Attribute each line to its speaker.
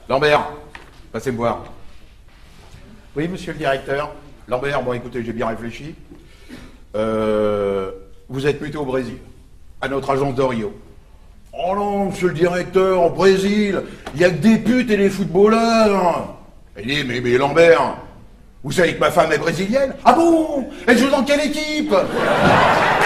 Speaker 1: Lambert, passez me voir. Oui, monsieur le directeur. Lambert, bon écoutez, j'ai bien réfléchi. Vous êtes muté au Brésil, à notre agence de Rio. Oh non, monsieur le directeur, au Brésil, il n'y a que des putes et des footballeurs. Il dit, mais Lambert, vous savez que ma femme est brésilienne? Ah bon? Elle joue dans quelle équipe?